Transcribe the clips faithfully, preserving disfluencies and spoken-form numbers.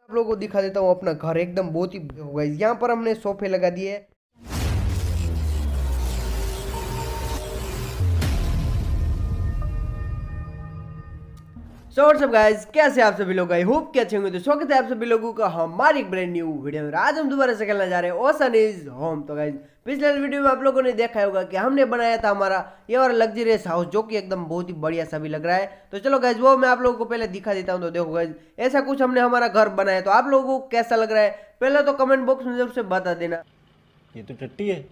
आप लोगों को दिखा देता हूँ अपना घर एकदम बहुत ही होगा। यहाँ पर हमने सोफे लगा दिए। सो व्हाट्सअप गाइस, कैसे आप सभी लोग? आई होप कि अच्छे होंगे। तो स्वागत है आप सभी लोगों का हमारी एक ब्रांड न्यू वीडियो में। आज हम दोबारा से खेलने जा रहे हैं ओशन इज होम। तो गाइस, पिछले वीडियो में आप लोगों ने देखा होगा कि हमने बनाया था हमारा ये और लग्जरियस हाउस, जो कि एकदम बहुत ही बढ़िया सा भी लग रहा है। तो चलो गाइस, वो मैं आप लोगों को पहले दिखा देता हूँ। तो देखो गाइस, ऐसा कुछ हमने हमारा घर बनाया। तो आप लोगों को कैसा लग रहा है पहले तो कमेंट बॉक्स में जरूर से बता देना। ये तो टट्टी है।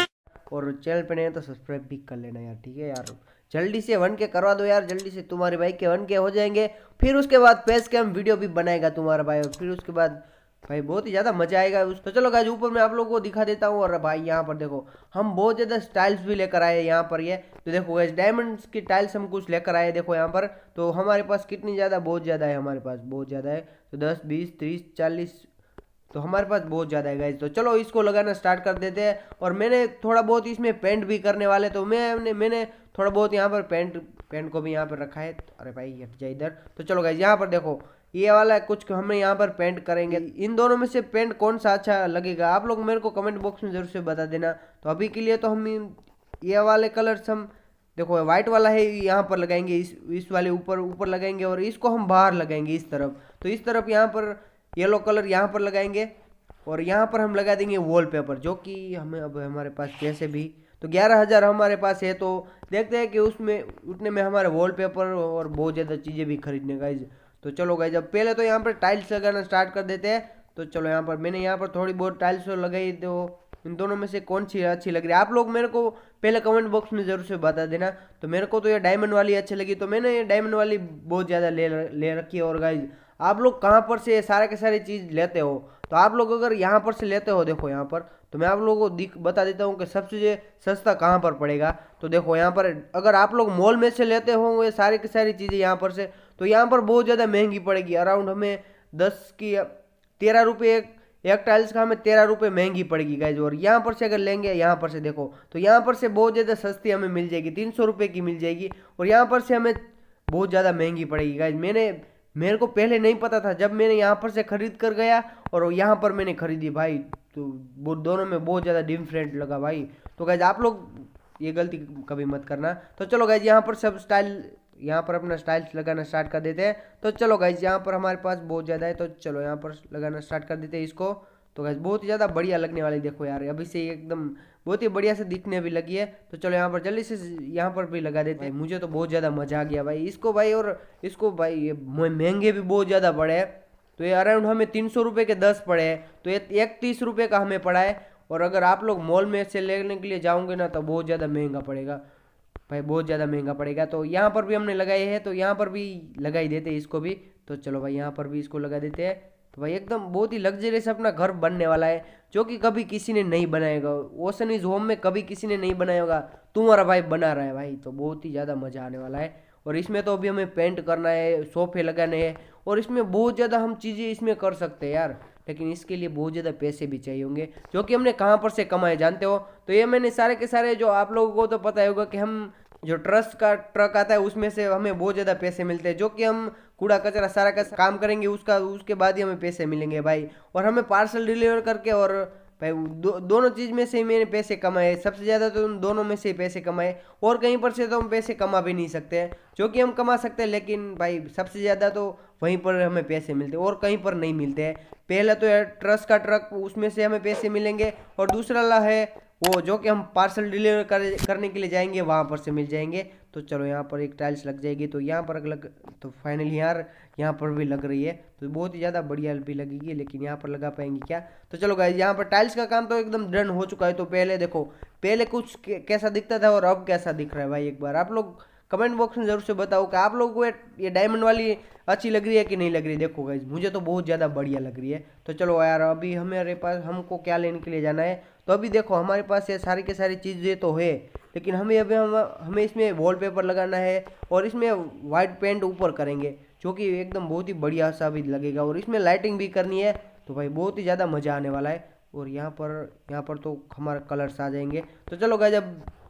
और चैनल पे नहीं है तो सब्सक्राइब भी कर लेना यार, ठीक है यार। जल्दी से वन के करवा दो यार, जल्दी से। तुम्हारे भाई के वन के हो जाएंगे, फिर उसके बाद पेज कैम वीडियो भी बनाएगा तुम्हारा भाई, और फिर उसके बाद भाई बहुत ही ज़्यादा मजा आएगा उस। तो चलो गाइस, ऊपर मैं आप लोगों को दिखा देता हूँ। और भाई यहाँ पर देखो, हम बहुत ज़्यादा स्टाइल्स भी लेकर आए यहाँ पर। ये तो देखो गाइस, डायमंड्स की टाइल्स हम कुछ लेकर आए। देखो यहाँ पर तो हमारे पास कितनी ज़्यादा, बहुत ज़्यादा है हमारे पास, बहुत ज़्यादा है। तो दस बीस तीस चालीस, तो हमारे पास बहुत ज़्यादा है गाइस। तो चलो इसको लगाना स्टार्ट कर देते हैं। और मैंने थोड़ा बहुत इसमें पेंट भी करने वाले, तो मैंने मैंने थोड़ा बहुत यहाँ पर पेंट पेंट को भी यहाँ पर रखा है। अरे भाई हट जा इधर। तो चलो गाइस, यहाँ पर देखो ये वाला कुछ हमें यहाँ पर पेंट करेंगे। इन दोनों में से पेंट कौन सा अच्छा लगेगा आप लोग मेरे को कमेंट बॉक्स में जरूर से बता देना। तो अभी के लिए तो हम ये वाले कलर्स हम देखो, व्हाइट वाला है यहाँ पर लगाएंगे, इस इस वाले ऊपर ऊपर लगाएंगे, और इसको हम बाहर लगाएंगे इस तरफ। तो इस तरफ यहाँ पर येलो कलर यहाँ पर लगाएंगे, और यहाँ पर हम लगा देंगे वॉलपेपर, जो कि हमें अब हमारे पास जैसे भी तो ग्यारह हज़ार हमारे पास है। तो देखते हैं कि उसमें उतने में हमारे वॉलपेपर और बहुत ज़्यादा चीज़ें भी खरीदने गाइज। तो चलो गाइज, अब पहले तो यहाँ पर टाइल्स लगाना स्टार्ट कर देते हैं। तो चलो यहाँ पर मैंने यहाँ पर थोड़ी बहुत टाइल्स तो लगाई। तो इन दोनों में से कौन सी अच्छी लग रही है आप लोग मेरे को पहले कमेंट बॉक्स में ज़रूर से बता देना। तो मेरे को तो ये डायमंड वाली अच्छी लगी, तो मैंने ये डायमंड वाली बहुत ज़्यादा ले ले रखी है। और गाइज, आप लोग कहाँ पर से सारे के सारी चीज़ लेते हो? तो आप लोग अगर यहाँ पर से लेते हो, देखो यहाँ पर, तो मैं आप लोगों को दिख बता देता हूँ कि सबसे सस्ता कहाँ पर पड़ेगा। तो देखो यहाँ पर अगर आप लोग मॉल में से लेते हो ये सारी की सारी चीज़ें यहाँ पर से, तो यहाँ पर बहुत ज़्यादा महंगी पड़ेगी। अराउंड हमें दस की तेरह रुपये एक एक टाइल्स का हमें तेरह रुपये महंगी पड़ेगी गाइज। और यहाँ पर से अगर लेंगे, यहाँ पर से देखो, तो यहाँ पर से बहुत ज़्यादा सस्ती हमें मिल जाएगी, तीन सौ रुपये की मिल जाएगी। और यहाँ पर से हमें बहुत ज़्यादा महंगी पड़ेगी गाइज। मैंने मेरे को पहले नहीं पता था, जब मैंने यहाँ पर से खरीद कर गया और यहाँ पर मैंने खरीदी भाई, तो वो दोनों में बहुत ज़्यादा डिफरेंट लगा भाई। तो गाइज, आप लोग ये गलती कभी मत करना। तो चलो गाइज, यहाँ पर सब स्टाइल यहाँ पर अपना स्टाइल्स लगाना स्टार्ट कर देते हैं। तो चलो गाइज, यहाँ पर हमारे पास बहुत ज़्यादा है, तो चलो यहाँ पर लगाना स्टार्ट कर देते हैं इसको। तो गाइज, बहुत ही ज़्यादा बढ़िया लगने वाली, देखो यार अभी से एकदम बहुत ही बढ़िया से दिखने भी लगी है। तो चलो यहाँ पर जल्दी से यहाँ पर भी लगा देते हैं। मुझे तो बहुत ज़्यादा मजा आ गया भाई इसको भाई। और इसको भाई ये महंगे भी बहुत ज़्यादा पड़े हैं। तो ये अराउंड हमें तीन सौ रुपये के दस पड़े हैं, तो ये एक तीस रुपये का हमें पड़ा है। और अगर आप लोग मॉल में से लेने के लिए जाओगे ना, तो बहुत ज़्यादा महंगा पड़ेगा भाई, बहुत ज़्यादा महंगा पड़ेगा। तो यहाँ पर भी हमने लगाए हैं, तो यहाँ पर भी लगा ही देते हैं इसको भी। तो चलो भाई, यहाँ पर भी इसको लगा देते हैं। तो भाई एकदम बहुत ही लग्जरियस अपना घर बनने वाला है, जो कि कभी किसी ने नहीं बनाएगा। ओशन इज होम में कभी किसी ने नहीं बनाया होगा, तुम्हारा भाई बना रहा है भाई। तो बहुत ही ज़्यादा मज़ा आने वाला है। और इसमें तो अभी हमें पेंट करना है, सोफे लगाने हैं, और इसमें बहुत ज़्यादा हम चीज़ें इसमें कर सकते हैं यार। लेकिन इसके लिए बहुत ज़्यादा पैसे भी चाहिए होंगे, जो कि हमने कहाँ पर से कमाए जानते हो? तो ये मैंने सारे के सारे, जो आप लोगों को तो पता ही होगा कि हम जो ट्रस्ट का ट्रक आता है उसमें से हमें बहुत ज़्यादा पैसे मिलते हैं, जो कि हम कूड़ा कचरा सारा का काम करेंगे उसका, उसके बाद ही हमें पैसे मिलेंगे भाई। और हमें पार्सल डिलीवर करके, और भाई दो, दोनों चीज़ में से ही मैंने पैसे कमाए, सबसे ज़्यादा तो उन दोनों में से ही पैसे कमाए। और कहीं पर से तो हम पैसे कमा भी नहीं सकते हैं, जो कि हम कमा सकते हैं, लेकिन भाई सबसे ज़्यादा तो वहीं पर हमें पैसे मिलते हैं और कहीं पर नहीं मिलते हैं। पहला तो यार ट्रस्ट का ट्रक, उसमें से हमें पैसे मिलेंगे, और दूसरा ला है वो जो कि हम पार्सल डिलीवर कर, करने के लिए जाएंगे, वहाँ पर से मिल जाएंगे। तो चलो यहाँ पर एक टाइल्स लग जाएगी, तो यहाँ पर लग, तो फाइनली यार यहाँ पर भी लग रही है, तो बहुत ही ज़्यादा बढ़िया भी लगेगी। लेकिन यहाँ पर लगा पाएंगे क्या? तो चलो गाइस, यहाँ पर टाइल्स का काम तो एकदम डन हो चुका है। तो पहले देखो, पहले कुछ कैसा दिखता था और अब कैसा दिख रहा है भाई, एक बार आप लोग कमेंट बॉक्स में जरूर से बताओ कि आप लोगों को ये डायमंड वाली अच्छी लग रही है कि नहीं लग रही है। देखो गाइज, मुझे तो बहुत ज़्यादा बढ़िया लग रही है। तो चलो यार, अभी हमारे पास हमको क्या लेने के लिए जाना है? तो अभी देखो हमारे पास ये सारी की सारी चीज़ें तो है, लेकिन हमें अभी हम हमें इसमें वॉलपेपर लगाना है, और इसमें वाइट पेंट ऊपर करेंगे, जो कि एकदम बहुत ही बढ़िया सा भी लगेगा। और इसमें लाइटिंग भी करनी है, तो भाई बहुत ही ज़्यादा मज़ा आने वाला है। और यहाँ पर यहाँ पर तो हमारे कलर्स आ जाएंगे। तो चलो गाइज, अब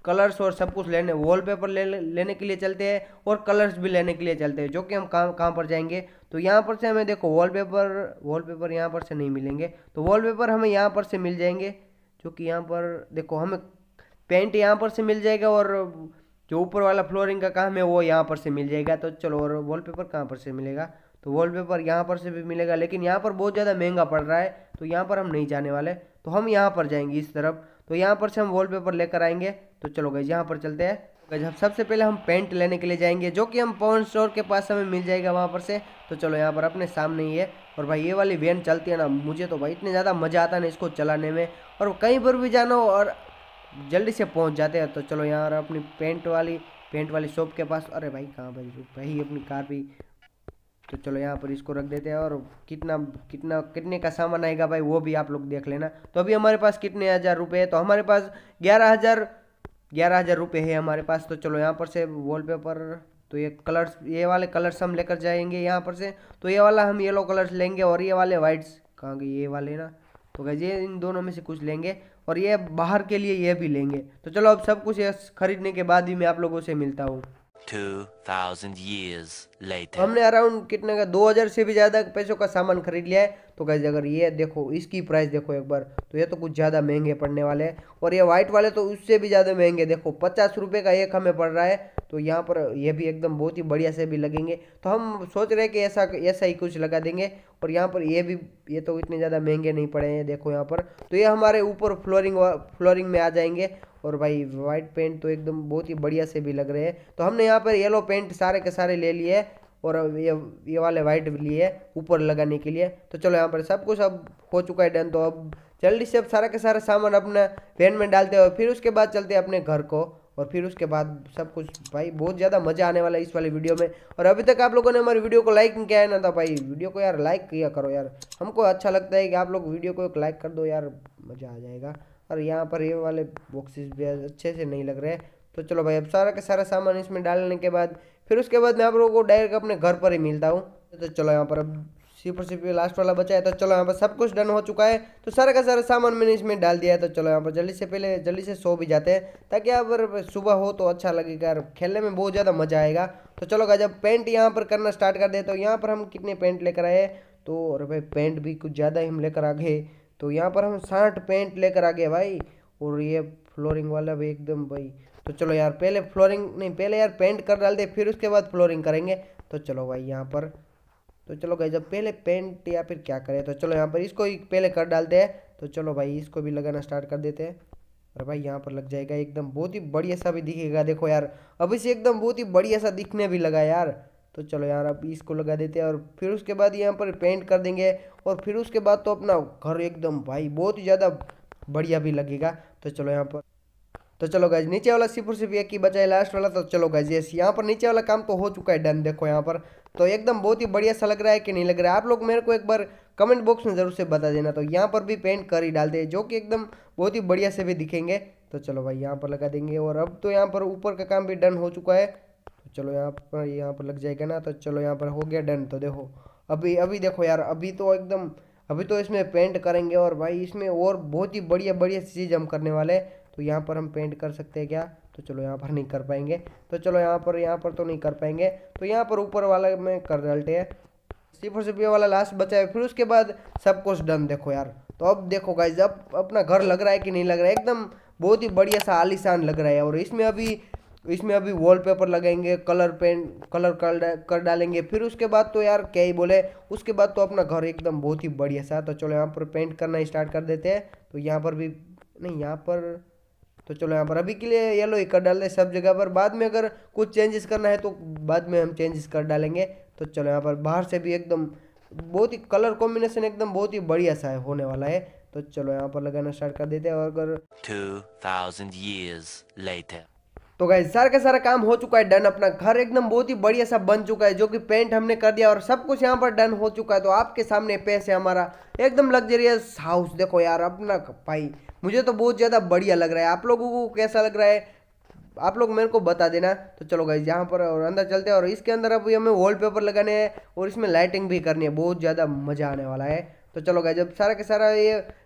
कलर्स और सब कुछ लेने वॉलपेपर ले, लेने के लिए चलते हैं और कलर्स भी लेने के लिए चलते हैं, जो कि हम कहाँ कहाँ पर जाएंगे। तो यहाँ पर से हमें देखो वॉलपेपर वॉलपेपर यहाँ पर से नहीं मिलेंगे, तो वॉलपेपर हमें यहाँ पर से मिल जाएंगे, जो कि यहाँ पर देखो हमें पेंट यहाँ पर से मिल जाएगा और जो ऊपर वाला फ्लोरिंग का काम है वो यहाँ पर से मिल जाएगा। तो चलो, और वॉलपेपर कहाँ पर से मिलेगा, तो वॉलपेपर यहाँ पर से भी मिलेगा, लेकिन यहाँ पर बहुत ज़्यादा महंगा पड़ रहा है, तो यहाँ पर हम नहीं जाने वाले, तो हम यहाँ पर जाएंगे इस तरफ। तो यहाँ पर से हम वॉलपेपर लेकर आएंगे। तो चलो गाइस यहाँ पर चलते हैं। गाइस सबसे पहले हम पेंट लेने के लिए जाएंगे, जो कि हम पवन स्टोर के पास हमें मिल जाएगा वहाँ पर से। तो चलो यहाँ पर अपने सामने ही है। और भाई ये वाली वैन चलती है ना, मुझे तो भाई इतने ज़्यादा मज़ा आता है ना इसको चलाने में, और कहीं पर भी जाना हो और जल्दी से पहुँच जाते हैं। तो चलो यहाँ अपनी पेंट वाली पेंट वाली शॉप के पास, अरे भाई कहाँ भाई भाई अपनी कार भी। तो चलो यहाँ पर इसको रख देते हैं, और कितना कितना कितने का सामान आएगा भाई वो भी आप लोग देख लेना। तो अभी हमारे पास कितने हज़ार रुपये है, तो हमारे पास ग्यारह हज़ार ग्यारह हज़ार रुपये है हमारे पास। तो चलो यहाँ पर से वॉलपेपर, तो ये कलर्स ये वाले कलर्स हम लेकर जाएंगे यहाँ पर से। तो ये वाला हम येलो कलर्स लेंगे, और ये वाले वाइट्स कहाँ गए, ये वाले ना, तो गाइस ये इन दोनों में से कुछ लेंगे, और ये बाहर के लिए ये भी लेंगे। तो चलो अब सब कुछ ये खरीदने के बाद ही मैं आप लोगों से मिलता हूँ। Two thousand years later. हमने अराउंड कितने का दो हज़ार से भी ज़्यादा पैसों का सामान खरीद लिया है। तो गाइस अगर ये देखो इसकी प्राइस देखो एक बार, तो ये तो कुछ ज़्यादा महंगे पड़ने वाले हैं, और ये वाइट वाले तो उससे भी ज़्यादा महंगे, देखो पचास रुपये का एक हमें पड़ रहा है। तो यहाँ पर ये भी एकदम बहुत ही बढ़िया से भी लगेंगे, तो हम सोच रहे हैं कि ऐसा ऐसा ही कुछ लगा देंगे। और यहाँ पर ये भी, ये तो इतने ज़्यादा महंगे नहीं पड़े हैं, देखो यहाँ पर, तो ये हमारे ऊपर फ्लोरिंग फ्लोरिंग में आ जाएंगे। और भाई वाइट पेंट तो एकदम बहुत ही बढ़िया से भी लग रहे हैं। तो हमने यहाँ पर येलो पेंट सारे के सारे ले लिए, और ये ये वाले वाइट भी लिए ऊपर लगाने के लिए। तो चलो यहाँ पर सब कुछ अब हो चुका है डन। तो अब जल्दी से अब सारा के सारा सामान अपना वैन में डालते हैं, फिर उसके बाद चलते हैं अपने घर को, और फिर उसके बाद सब कुछ भाई बहुत ज़्यादा मज़ा आने वाला है इस वाली वीडियो में। और अभी तक आप लोगों ने हमारी वीडियो को लाइक नहीं किया है ना, तो भाई वीडियो को यार लाइक किया करो यार, हमको अच्छा लगता है कि आप लोग वीडियो को एक लाइक कर दो यार, मज़ा आ जाएगा। और यहाँ पर ये वाले बॉक्सेस भी अच्छे से नहीं लग रहे। तो चलो भाई अब सारा का सारा सामान इसमें डालने के बाद फिर उसके बाद मैं आप लोगों को डायरेक्ट अपने घर पर ही मिलता हूँ। तो चलो यहाँ पर अब सिर्फ सिर्फ लास्ट वाला बचा है। तो चलो यहाँ पर सब कुछ डन हो चुका है, तो सारा का सारा सामान मैंने इसमें डाल दिया है। तो चलो यहाँ पर जल्दी से पहले जल्दी से सो भी जाते हैं, ताकि यहाँ पर सुबह हो तो अच्छा लगेगा यार, खेलने में बहुत ज़्यादा मज़ा आएगा। तो चलो गाइस अब पेंट यहाँ पर करना स्टार्ट कर दे। तो यहाँ पर हम कितने पेंट लेकर आए, तो अरे भाई पेंट भी कुछ ज़्यादा ही हम लेकर आ गए। तो यहाँ पर हम साठ पेंट लेकर आ गए भाई, और ये फ्लोरिंग वाला भी एकदम भाई। तो चलो यार पहले फ्लोरिंग नहीं, पहले यार पेंट कर डाल दे, फिर उसके बाद फ्लोरिंग करेंगे। तो चलो भाई यहाँ पर, तो चलो गाइस जब पहले पेंट या फिर क्या करें, तो चलो यहाँ पर इसको ही पहले कर डालते हैं। तो चलो भाई इसको भी लगाना स्टार्ट कर देते हैं। और भाई यहाँ पर लग जाएगा एकदम बहुत ही बढ़िया सा भी दिखेगा, देखो यार अभी से एकदम बहुत ही बढ़िया सा दिखने भी लगा यार। तो चलो यार अब इसको लगा देते हैं, और फिर उसके बाद यहाँ पर पेंट कर देंगे, और फिर उसके बाद तो अपना घर एकदम भाई बहुत ही ज़्यादा बढ़िया भी लगेगा। तो चलो यहाँ पर, तो चलो गाइज नीचे वाला सिर्फ सिर्फ एक ही बचा है लास्ट वाला। तो चलो गाइज यस यहाँ पर नीचे वाला काम तो हो चुका है डन, देखो यहाँ पर तो एकदम बहुत ही बढ़िया सा लग रहा है कि नहीं लग रहा है, आप लोग मेरे को एक बार कमेंट बॉक्स में जरूर से बता देना। तो यहाँ पर भी पेंट कर ही डालते हैं, जो कि एकदम बहुत ही बढ़िया से भी दिखेंगे। तो चलो भाई यहाँ पर लगा देंगे, और अब तो यहाँ पर ऊपर का काम भी डन हो चुका है। तो चलो यहाँ पर यहाँ पर लग जाएगा ना। तो चलो यहाँ पर हो गया डन। तो देखो अभी अभी देखो यार अभी तो एकदम अभी तो इसमें पेंट करेंगे, और भाई इसमें और बहुत ही बढ़िया बढ़िया चीज़ हम करने वाले हैं। तो यहाँ पर हम पेंट कर सकते हैं क्या, तो चलो यहाँ पर नहीं कर पाएंगे। तो चलो यहाँ पर यहाँ पर तो नहीं कर पाएंगे, तो यहाँ पर ऊपर वाला में कर डालते हैं। सिर्फ सिर्फ ये वाला लास्ट बचा है, फिर उसके बाद सब कुछ डन। देखो यार तो अब देखो गाइज अब अपना घर लग रहा है कि नहीं लग रहा है, एकदम बहुत ही बढ़िया सा आलीशान लग रहा है। और इसमें अभी इसमें अभी वॉलपेपर लगाएंगे, कलर पेंट कलर कर कर डालेंगे, फिर उसके बाद तो यार क्या ही बोले, उसके बाद तो अपना घर एकदम बहुत ही बढ़िया सा। तो चलो यहाँ पर पेंट करना स्टार्ट कर देते हैं। तो यहाँ पर भी नहीं, यहाँ पर तो चलो यहाँ पर अभी के लिए येलो ही कर डाल दे सब जगह पर, बाद में अगर कुछ चेंजेस करना है तो बाद में हम चेंजेस कर डालेंगे। तो चलो यहाँ पर बाहर से भी एकदम बहुत ही कलर कॉम्बिनेशन एकदम बहुत ही बढ़िया सा है होने वाला है। तो चलो यहाँ पर लगाना स्टार्ट कर देते हैं। और अगर Two thousand years later. तो गाइस सारा का सारा काम हो चुका है डन, अपना घर एकदम बहुत ही बढ़िया सा बन चुका है, जो कि पेंट हमने कर दिया और सब कुछ यहाँ पर डन हो चुका है। तो आपके सामने पेश है हमारा एकदम लग्जरियस हाउस। देखो यार अपना भाई मुझे तो बहुत ज़्यादा बढ़िया लग रहा है, आप लोगों को कैसा लग रहा है आप लोग मेरे को बता देना। तो चलो गाइस यहाँ पर और अंदर चलते हैं, और इसके अंदर अभी हमें वॉलपेपर लगाने हैं और इसमें लाइटिंग भी करनी है, बहुत ज़्यादा मज़ा आने वाला है। तो चलो गाइस जब सारा के सारा ये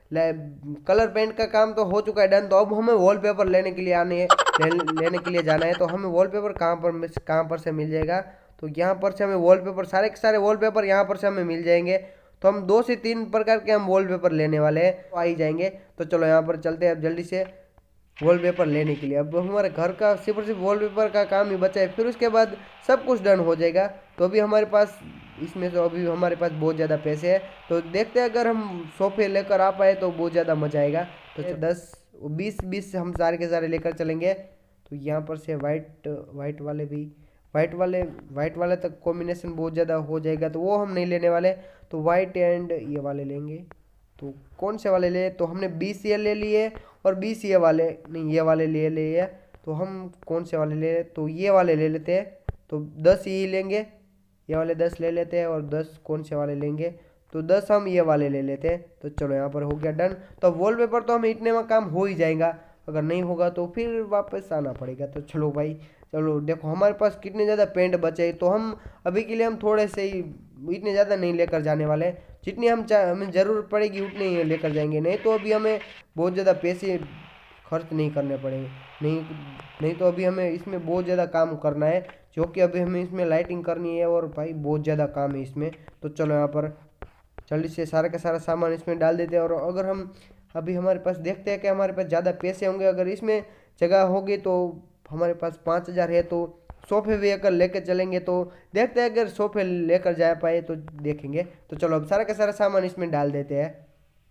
कलर पेंट का काम तो हो चुका है डन। तो अब हमें वॉलपेपर लेने के लिए आने ले, लेने के लिए जाना है। तो हमें वॉलपेपर कहाँ पर कहाँ पर से मिल जाएगा, तो यहाँ पर से हमें वॉलपेपर सारे के सारे वॉलपेपर यहाँ पर से हमें मिल जाएंगे। तो हम दो से तीन प्रकार के हम वॉलपेपर लेने वाले हैं, तो आ ही जाएंगे। तो चलो यहाँ पर चलते हैं अब जल्दी से वॉलपेपर लेने के लिए। अब हमारे घर का सिर्फ और सिर्फ वॉलपेपर का काम ही बचा है, फिर उसके बाद सब कुछ डन हो जाएगा। तो अभी हमारे पास इसमें तो अभी हमारे पास बहुत ज़्यादा पैसे हैं, तो देखते हैं अगर हम सोफे लेकर आ पाए तो बहुत ज़्यादा मजा आएगा। तो दस बीस बीस हम सारे के सारे लेकर चलेंगे। तो यहाँ पर से वाइट वाइट वाले भी वाइट वाले वाइट वाले तक कॉम्बिनेशन बहुत ज़्यादा हो जाएगा, तो वो हम नहीं लेने वाले। तो वाइट एंड ये वाले लेंगे। तो कौन से वाले ले, तो हमने बीस ये ले लिए और बीस ये वाले नहीं ये वाले ले लिए। तो हम कौन से वाले ले, तो ये वाले ले लेते हैं। तो दस ये लेंगे, ये वाले दस ले लेते हैं। और दस कौन से वाले लेंगे, तो दस हम ये वाले ले लेते हैं। तो चलो यहाँ पर हो गया डन। तो वॉलपेपर तो हमें इतने में काम हो ही जाएगा, अगर नहीं होगा तो फिर वापस आना पड़ेगा। तो चलो भाई चलो, देखो हमारे पास कितने ज़्यादा पेंट बचे। तो हम अभी के लिए हम थोड़े से ही, इतने ज़्यादा नहीं लेकर जाने वाले। जितनी हम चाह हमें ज़रूरत पड़ेगी उतने ही लेकर जाएंगे, नहीं तो अभी हमें बहुत ज़्यादा पैसे खर्च नहीं करने पड़ेंगे। नहीं नहीं तो अभी हमें इसमें बहुत ज़्यादा काम करना है, जो कि अभी हमें इसमें लाइटिंग करनी है और भाई बहुत ज़्यादा काम है इसमें। तो चलो यहाँ पर जल्दी से सारा का सारा सामान इसमें डाल देते हैं। और अगर हम अभी हमारे पास देखते हैं कि हमारे पास ज़्यादा पैसे होंगे, अगर इसमें जगह होगी तो हमारे पास पाँच हज़ार है, तो सोफे भी अगर लेकर चलेंगे तो देखते हैं, अगर सोफे लेकर जा पाए तो देखेंगे। तो चलो अब सारा का सारा सामान इसमें डाल देते हैं।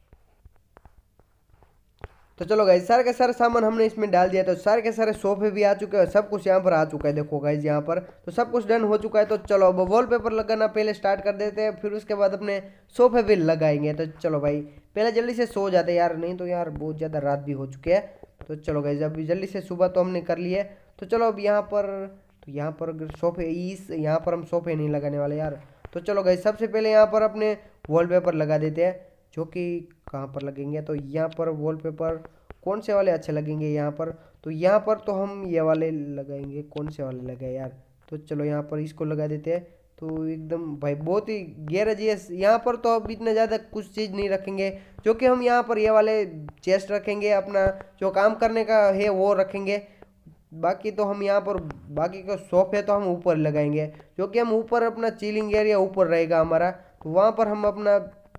तो चलो गाइज सारे के सारे सामान हमने इसमें डाल दिया। तो सारे के सारे सोफे भी आ चुके हैं, सब कुछ यहाँ पर आ चुका है। देखो गाइज यहाँ पर तो सब कुछ डन हो चुका है। तो चलो अब वॉलपेपर लगाना पहले स्टार्ट कर देते हैं, फिर उसके बाद अपने सोफे भी लगाएंगे। तो चलो भाई पहले जल्दी से सो जाते यार, नहीं तो यार बहुत ज़्यादा रात भी हो चुकी है। तो चलो गाइज अभी जल्दी से सुबह तो हमने कर ली है। तो चलो अब यहाँ पर तो यहाँ पर अगर सोफे इस यहाँ पर हम सोफे नहीं लगाने वाले यार। तो चलो गाइज सबसे पहले यहाँ पर अपने वॉलपेपर लगा देते हैं, जो कि कहाँ पर लगेंगे। तो यहाँ पर वॉलपेपर कौन से वाले अच्छे लगेंगे यहाँ पर, तो यहाँ पर तो हम ये वाले लगाएंगे। कौन से वाले लगाए यार, तो चलो यहाँ पर इसको लगा देते हैं। तो एकदम भाई बहुत ही गैरेज है यहाँ पर। तो अब इतने ज़्यादा कुछ चीज़ नहीं रखेंगे, जो कि हम यहाँ पर ये वाले चेस्ट रखेंगे, अपना जो काम करने का है वो रखेंगे। बाकी तो हम यहाँ पर बाकी का सोफे तो हम ऊपर लगाएंगे, जो कि हम ऊपर अपना चिलिंग एरिया ऊपर रहेगा हमारा। तो वहाँ पर हम अपना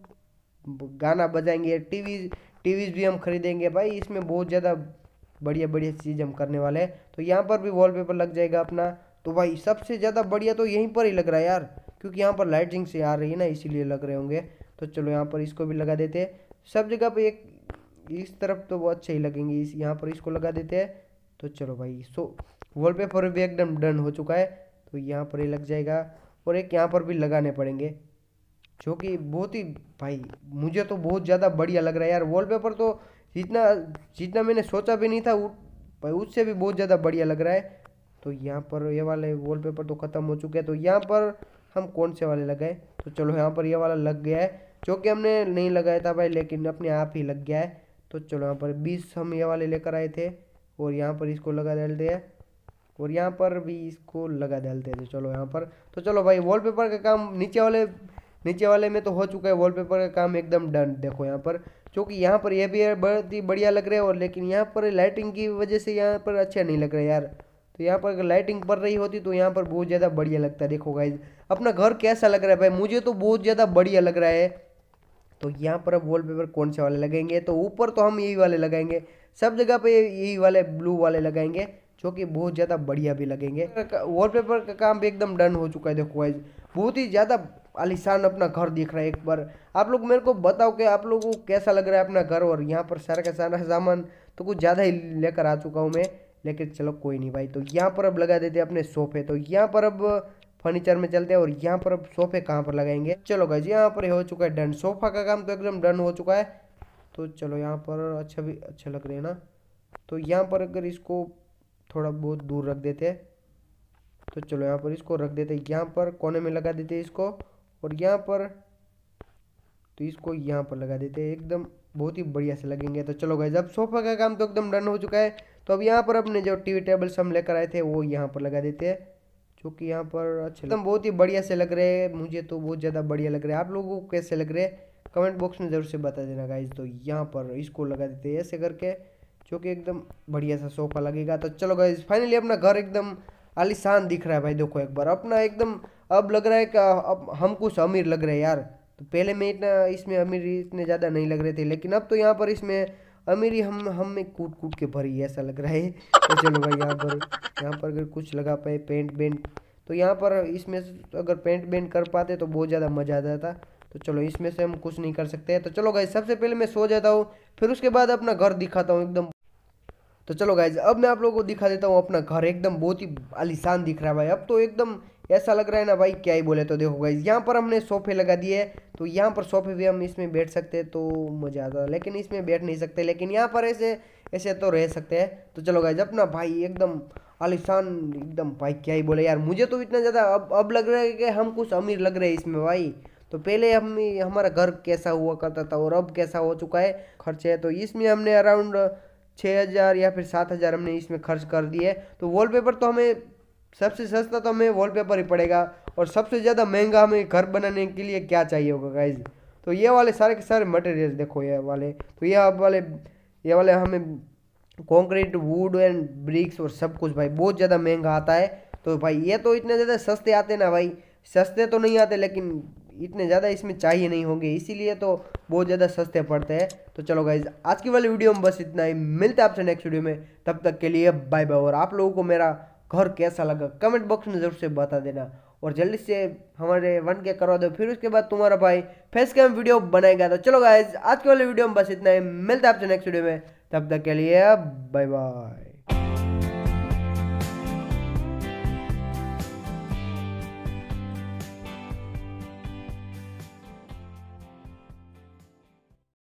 गाना बजाएंगे, टीवी टीवीज भी हम खरीदेंगे भाई। इसमें बहुत ज़्यादा बढ़िया बढ़िया चीज़ हम करने वाले हैं। तो यहाँ पर भी वॉलपेपर लग जाएगा अपना। तो भाई सबसे ज़्यादा बढ़िया तो यहीं पर ही लग रहा है यार, क्योंकि यहाँ पर लाइटिंग से आ रही है ना, इसीलिए लग रहे होंगे। तो चलो यहाँ पर इसको भी लगा देते हैं सब जगह पे। एक इस तरफ तो वो अच्छे ही लगेंगे, इस यहाँ पर इसको लगा देते हैं। तो चलो भाई सो वॉलपेपर भी एकदम डन हो चुका है। तो यहाँ पर ही लग जाएगा, और एक यहाँ पर भी लगाने पड़ेंगे, जो कि बहुत ही भाई मुझे तो बहुत ज़्यादा बढ़िया लग रहा है यार। वॉलपेपर तो जितना जितना मैंने सोचा भी नहीं था भाई, उससे भी बहुत ज़्यादा बढ़िया लग रहा है। तो यहाँ पर ये वाले वॉलपेपर तो ख़त्म हो चुके हैं। तो यहाँ पर हम कौन से वाले लगाए, तो चलो यहाँ पर ये वाला लग गया है, जो कि हमने नहीं लगाया था भाई, लेकिन अपने आप ही लग गया है। तो चलो यहाँ पर बीस हम ये वाले लेकर आए थे, और यहाँ पर इसको लगा डालते हैं, और यहाँ पर भी इसको लगा डालते हैं। तो चलो यहाँ पर तो चलो भाई वॉलपेपर का काम नीचे वाले नीचे वाले में तो हो चुका है। वॉलपेपर का काम एकदम डन। देखो यहाँ पर, क्योंकि यहाँ पर ये भी बहुत ही बढ़िया लग रहा है, और लेकिन यहाँ पर लाइटिंग की वजह से यहाँ पर अच्छा नहीं लग रहा है यार। तो यहाँ पर अगर लाइटिंग पड़ रही होती तो यहाँ पर बहुत ज़्यादा बढ़िया लगता है। देखो गाइज अपना घर कैसा लग रहा है भाई, मुझे तो बहुत ज़्यादा बढ़िया लग रहा है। तो यहाँ पर अब वॉलपेपर कौन से वाले लगेंगे, तो ऊपर तो हम यही वाले लगाएंगे, सब जगह पे यही वाले ब्लू वाले लगाएंगे, जो कि बहुत ज़्यादा बढ़िया भी लगेंगे। वॉलपेपर का काम भी एकदम डन हो चुका है। देखो गाइज बहुत ही ज़्यादा आलीशान अपना घर दिख रहा है। एक बार आप लोग मेरे को बताओ कि आप लोगों को कैसा लग रहा है अपना घर। और यहाँ पर सारा का सारा सामान तो कुछ ज़्यादा ही लेकर आ चुका हूँ मैं, लेकिन चलो कोई नहीं भाई। तो यहाँ पर अब लगा देते हैं अपने सोफे। तो यहाँ पर अब फर्नीचर में चलते हैं, और यहाँ पर अब सोफे कहाँ पर लगाएंगे। चलो गाइज यहाँ पर हो चुका है डन, सोफा का काम तो एकदम डन हो चुका है। तो चलो यहाँ पर अच्छा भी अच्छा लग रहे हैं ना। तो यहाँ पर अगर इसको थोड़ा बहुत दूर रख देते हैं, तो चलो यहाँ पर इसको रख देते हैं, यहाँ पर कोने में लगा देते हैं इसको, और यहाँ पर तो इसको यहाँ पर लगा देते हैं, एकदम बहुत ही बढ़िया से लगेंगे। तो चलो गाइस अब सोफा का काम तो एकदम डन हो चुका है। तो अब यहाँ पर अपने जो टीवी टेबल्स हम लेकर आए थे वो यहाँ पर लगा देते हैं, जो कि यहाँ पर अच्छे एकदम बहुत ही बढ़िया से लग रहे हैं। मुझे तो बहुत ज़्यादा बढ़िया लग रहा है, आप लोगों को कैसे लग रहे हैं कमेंट बॉक्स में ज़रूर से बता देना गाइज। तो यहाँ पर इसको लगा देते हैं ऐसे करके, जो कि एकदम बढ़िया सा सोफा लगेगा। तो चलो गाइज फाइनली अपना घर एकदम आलीशान दिख रहा है भाई। देखो एक बार अपना एकदम अब लग रहा है कि अब हम कुछ अमीर लग रहे हैं यार। तो पहले में इतना इसमें अमीर इतने ज़्यादा नहीं लग रहे थे, लेकिन अब तो यहाँ पर इसमें अमीरी हम हम में कूट कूट के भरी ऐसा लग रहा है। तो चलो भाई यहाँ पर यहाँ पर अगर कुछ लगा पाए पेंट बेंट, तो यहाँ पर इसमें अगर पेंट बेंट कर पाते तो बहुत ज़्यादा मज़ा आ जाता। तो चलो इसमें से हम कुछ नहीं कर सकते। तो चलो गाइज सबसे पहले मैं सो जाता हूँ, फिर उसके बाद अपना घर दिखाता हूँ एकदम। तो चलो गाइज अब मैं आप लोगों को दिखा देता हूँ अपना घर, एकदम बहुत ही आलीशान दिख रहा है भाई। अब तो एकदम ऐसा लग रहा है ना भाई क्या ही बोले। तो देखो गाइज यहाँ पर हमने सोफे लगा दिए, तो यहाँ पर सोफे भी हम इसमें बैठ सकते हैं तो मज़ा आता है, लेकिन इसमें बैठ नहीं सकते, लेकिन यहाँ पर ऐसे ऐसे तो रह सकते हैं। तो चलो गाइज अपना भाई एकदम आलीशान एकदम भाई क्या ही बोले यार। मुझे तो इतना ज़्यादा अब अब लग रहा है कि हम कुछ अमीर लग रहे हैं इसमें भाई। तो पहले हम हमारा घर कैसा हुआ करता था और अब कैसा हो चुका है खर्चे। तो इसमें हमने अराउंड छः हज़ार या फिर सात हज़ार हमने इसमें खर्च कर दिए। तो वॉलपेपर तो हमें सबसे सस्ता तो हमें वॉलपेपर ही पड़ेगा, और सबसे ज़्यादा महंगा हमें घर बनाने के लिए क्या चाहिए होगा गाइज। तो ये वाले सारे के सारे मटेरियल देखो, ये वाले तो ये वाले ये वाले हमें कंक्रीट वुड एंड ब्रिक्स और सब कुछ भाई बहुत ज़्यादा महंगा आता है। तो भाई ये तो इतने ज़्यादा सस्ते आते ना भाई, सस्ते तो नहीं आते लेकिन इतने ज़्यादा इसमें चाहिए नहीं होंगे, इसीलिए तो बहुत ज़्यादा सस्ते पड़ते हैं। तो चलो गाइज आज की वाली वीडियो में बस इतना ही, मिलते हैं आपसे नेक्स्ट वीडियो में, तब तक के लिए बाय बाय। और आप लोगों को मेरा घर कैसा लगा कमेंट बॉक्स में ज़रूर से बता देना, और जल्दी से हमारे वन के करवा दो, फिर उसके बाद तुम्हारा भाई फेस कैम वीडियो बनाएगा। तो चलो गाइज आज की वाली वीडियो में बस इतना ही, मिलते हैं आपसे नेक्स्ट वीडियो में, तब तक के लिए बाय बाय।